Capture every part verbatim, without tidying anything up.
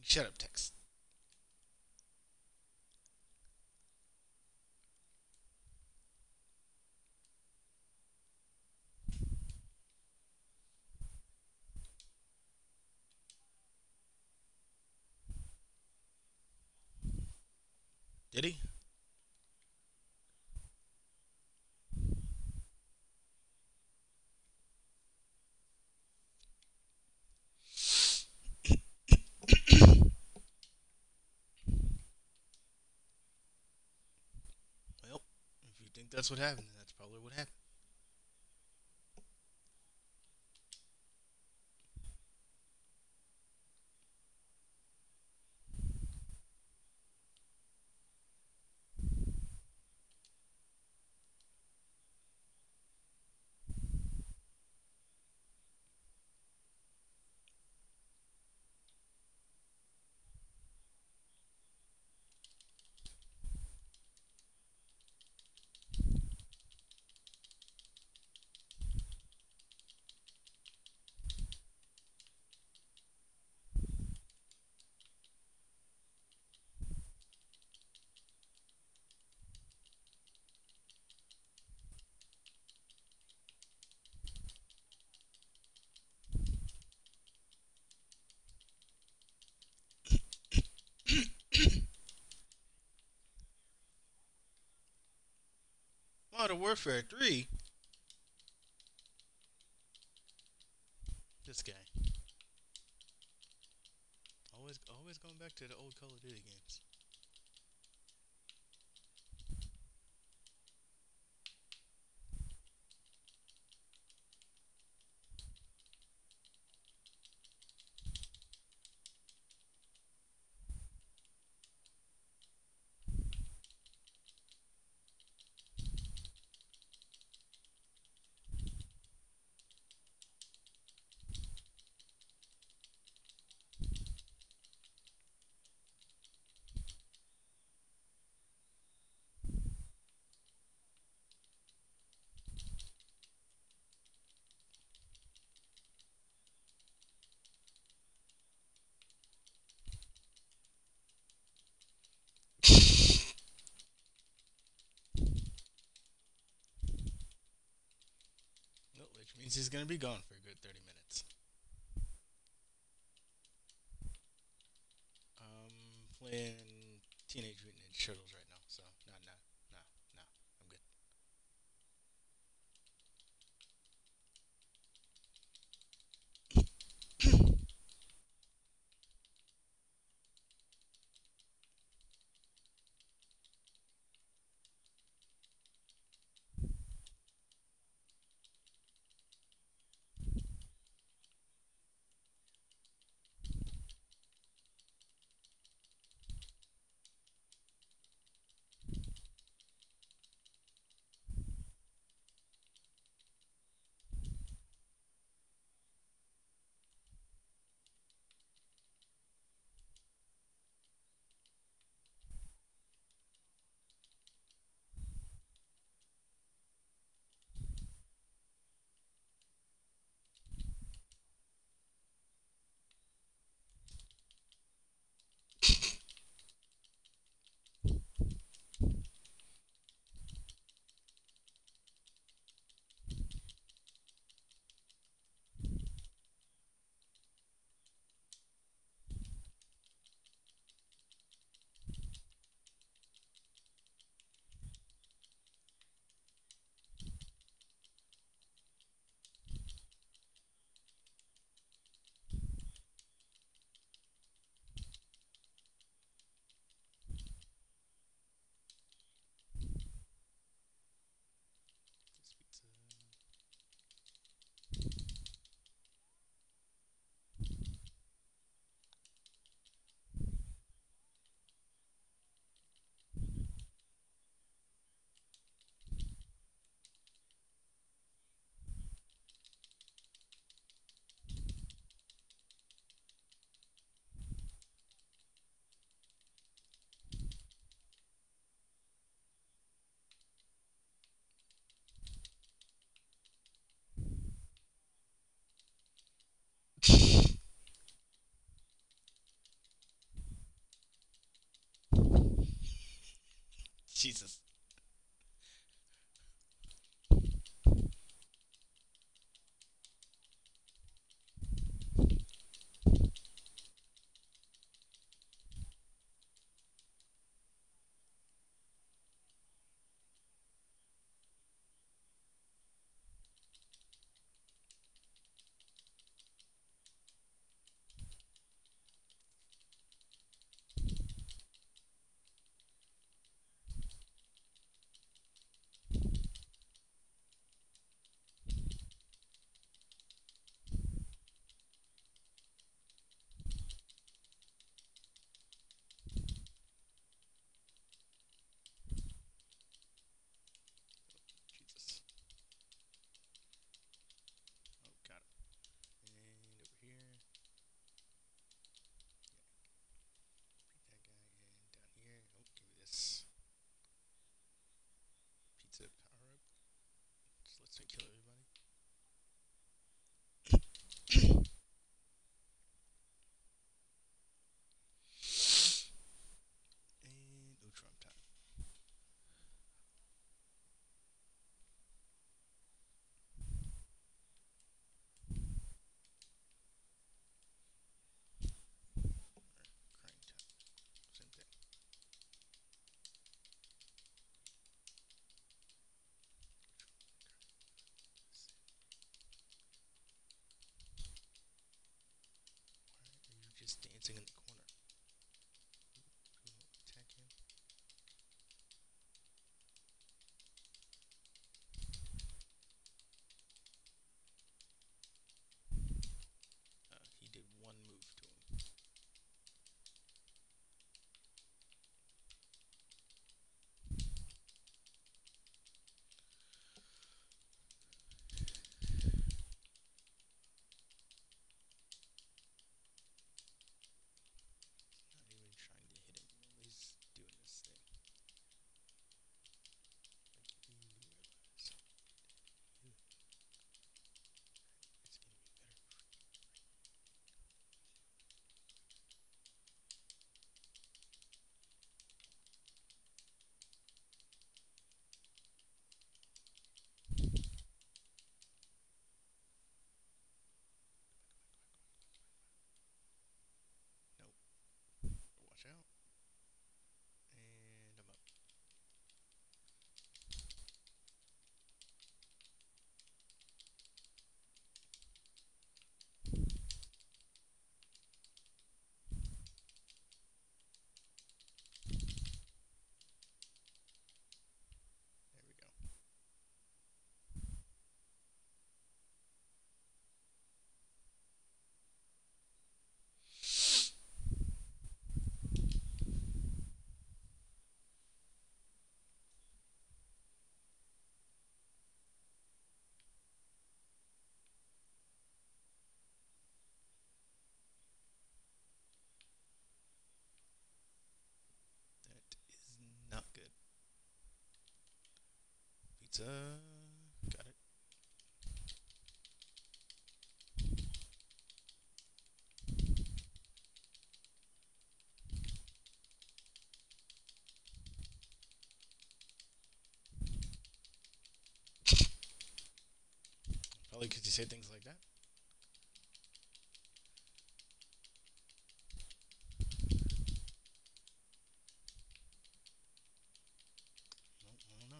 Shut up, text. Did he? Well, if you think that's what happened, then that's probably what happened. Modern Warfare three. This guy. Always, always going back to the old Call of Duty games. Well, which means he's gonna be gone for a good thirty minutes. Um, playing Teenage Mutant Ninja Turtles right now, so no, no, no, no, I'm good. Jesus. Jesus. Oh, got it. And over here. Beat that guy. And down here. Oh, give me this pizza power up. Just lets me kill everybody. And Utrom time. Or crying time. Same thing. Why are you just dancing in the corner? Attack him. Uh, he did one move to him. Not even trying to hit him while he's doing this thing. Like you realize. It's gonna be better. Nope. Watch out. And I'm up. There we go. That is not good. Pizza. Got it. Probably because you say things like that. No, I don't know.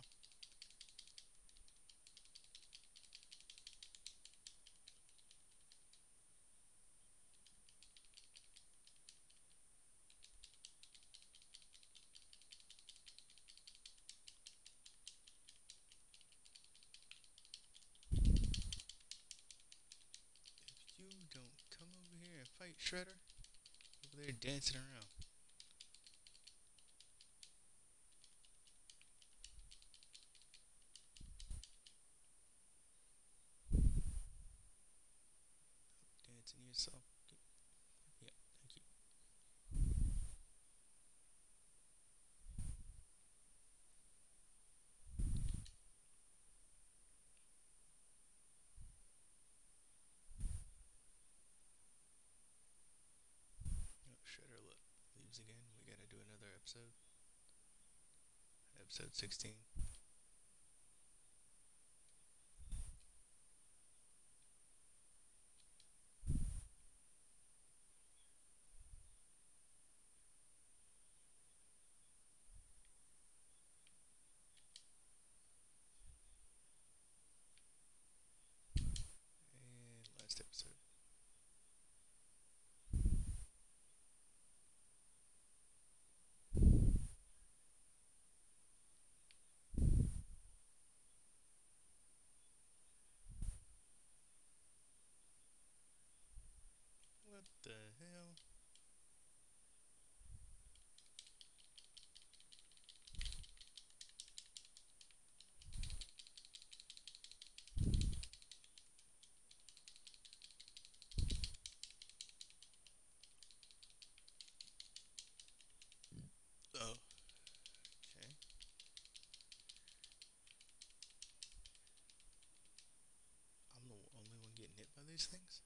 If you don't come over here and fight Shredder, over there dancing around. Dancing yourself. Yeah, thank you. Oh, Shredder look, leaves again. We gotta do another episode. episode sixteen. And last episode. What the hell? Oh, okay. I'm the only one getting hit by these things?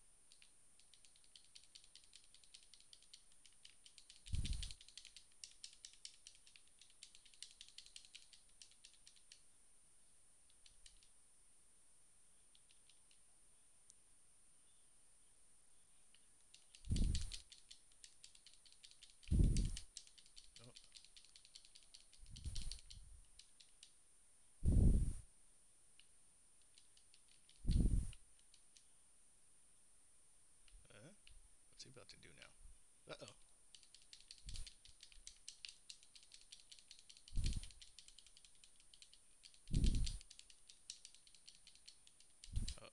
Oh, uh, what's he about to do now? Uh-oh. Oh,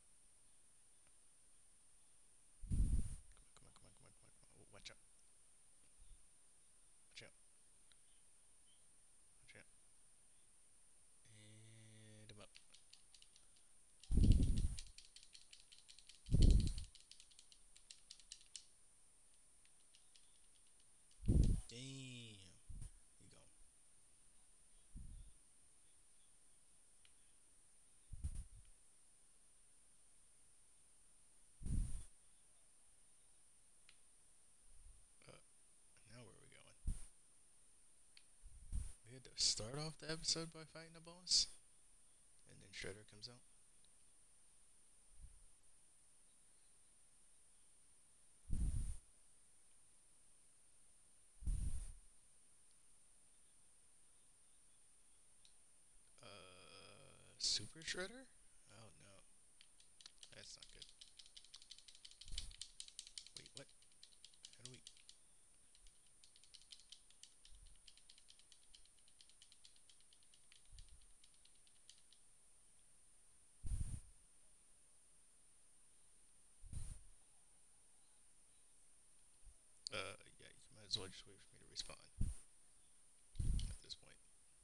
come on, come on, come on, come on, come on. Oh, watch out. Watch out. Watch out. And I'm up. Damn. You go. Uh, now where are we going? We had to start off the episode by fighting a boss, and then Shredder comes out. Uh, Super Shredder? Oh no, that's not good. Wait, what? How do we? Uh, yeah, you might as well just wait for me to respawn at this point.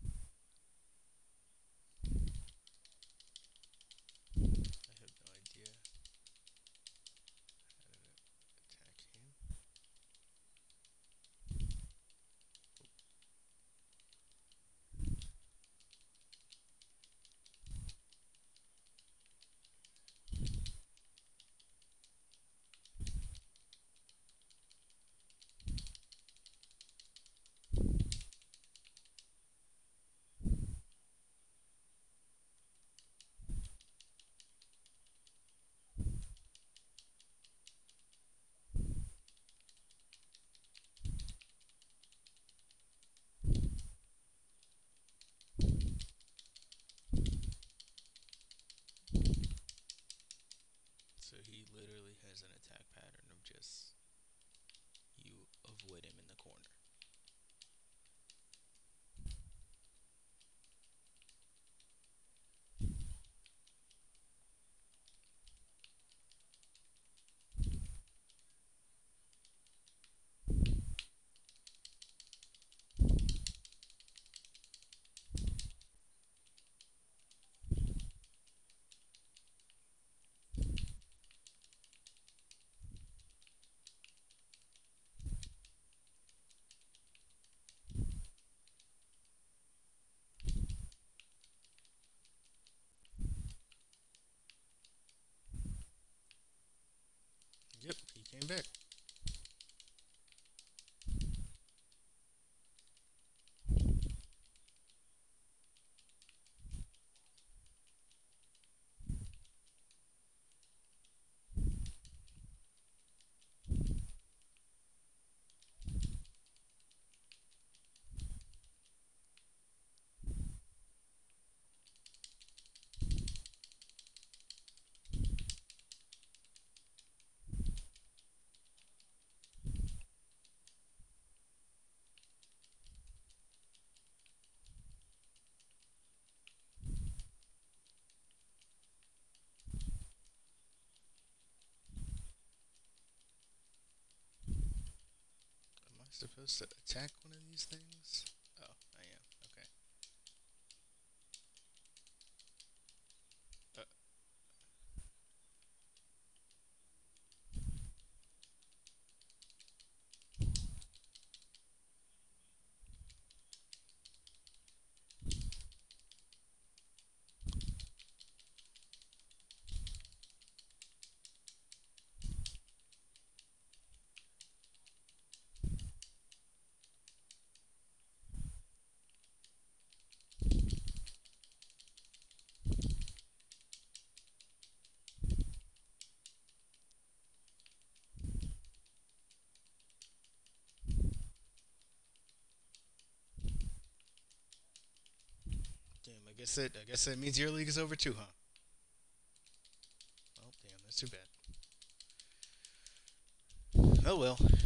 I have no idea how to attack him. So he literally has an attack pattern of just you avoid him in the corner. Yep, he came back. supposed to attack one of these things? Oh, I am. Okay. Uh, damn, I guess that I guess that means your league is over too, huh? Oh, damn, that's too bad. Oh well.